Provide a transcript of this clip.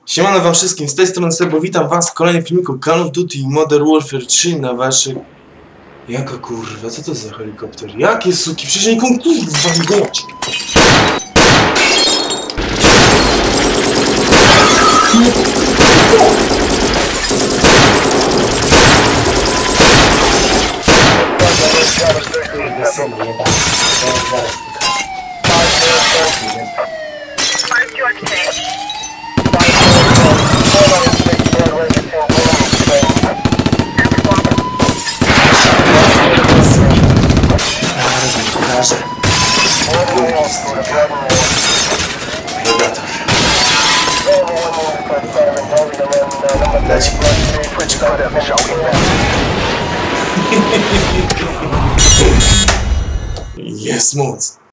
Siemano wam wszystkim, z tej strony Sebo, witam was w kolejnym filmiku Call of Duty Modern Warfare 3 na waszych... Jaka kurwa, co to za helikopter? Jakie suki? Przecież nie kurwa widać! Jest moc!